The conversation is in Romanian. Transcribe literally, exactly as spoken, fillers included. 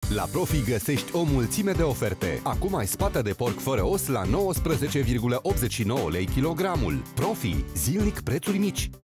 La Profi găsești o mulțime de oferte. Acum ai spată de porc fără os la nouăsprezece virgulă optzeci și nouă lei kilogramul. Profi, zilnic prețuri mici.